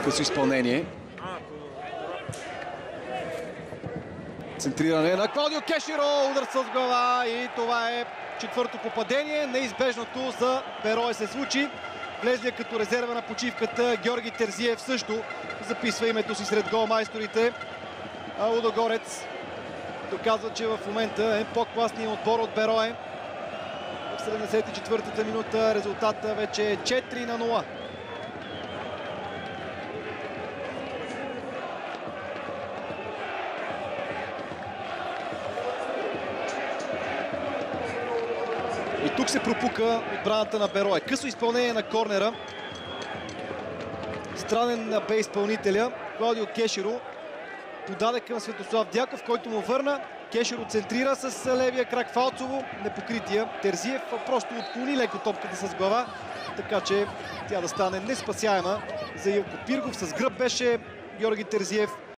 Късо изпълнение. Центриране на Клаудио Кеширо, удар с глава и това е четвърто попадение. Неизбежното за Берое се случи. Влезлия като резерва на почивката Георги Терзиев също записва името си сред голмайсторите. А Лудогорец доказва, че в момента е по-класният отбор от Берое. В 74-та минута резултата вече е 4-0. И тук се пропука отбраната на Берое. Късо изпълнение на корнера. Странен бе изпълнителя. Клаудио Кеширо подаде към Светослав Дяков, който му върна. Кеширо центрира с левия крак Фалцово. Непокрития Терзиев просто отклони леко топката с глава, така че тя да стане неспасяема за Илко Пиргов. С гръб беше Георги Терзиев.